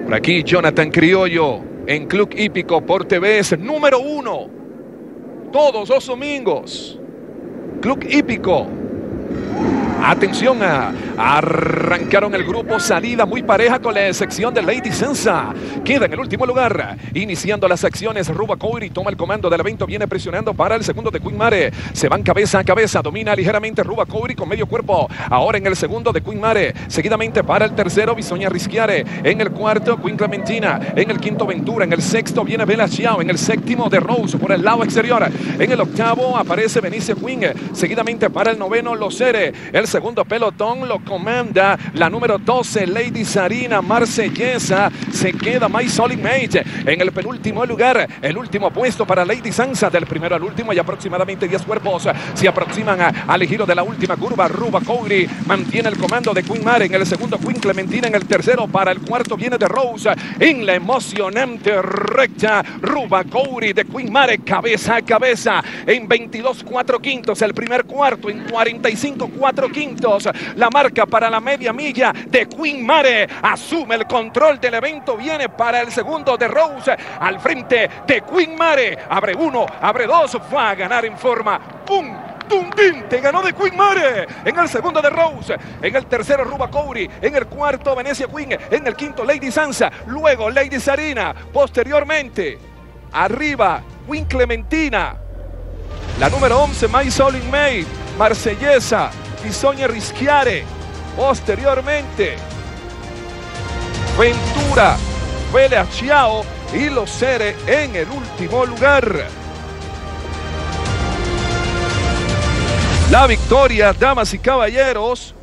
Por aquí Jonathan Criollo en Club Hípico por TV es número 1. Todos los domingos. Club Hípico. Atención, arrancaron el grupo, salida muy pareja con la sección de Lady Sansa. Queda en el último lugar. Iniciando las acciones, Ruba Couri toma el comando del evento, viene presionando para el segundo de Queen Mare. Se van cabeza a cabeza, domina ligeramente Ruba Couri con medio cuerpo. Ahora en el segundo de Queen Mare. Seguidamente para el tercero, Bisoña Rischiare. En el cuarto, Queen Clementina. En el quinto, Ventura. En el sexto viene Bella Ciao. En el séptimo, de Rose por el lado exterior. En el octavo aparece Benicia Queen. Seguidamente para el noveno, Losere. El segundo pelotón lo comanda la número 12, Lady Sarina Marsellesa. Se queda My Solid Mate en el penúltimo lugar. El último puesto para Lady Sansa. Del primero al último hay aproximadamente 10 cuerpos. Se aproximan al giro de la última curva. Ruba Couri mantiene el comando de Queen Mare. En el segundo, Queen Clementina. En el tercero, para el cuarto viene de Rose. En la emocionante recta, Ruba Couri de Queen Mare cabeza a cabeza en 22.4 el primer cuarto, en 45.4 la marca para la media milla de Queen Mare. Asume el control del evento, viene para el segundo de Rose al frente de Queen Mare. Abre uno, abre dos, va a ganar en forma contundente, ganó de Queen Mare. En el segundo de Rose, en el tercero Ruba Couri, en el cuarto Benicia Queen, en el quinto Lady Sansa, luego Lady Sarina, posteriormente arriba Queen Clementina, la número 11 My Solid Mate, Marsellesa, Bisoña Rischiare, posteriormente Ventura, Bella Ciao y Losere en el último lugar. La victoria, damas y caballeros,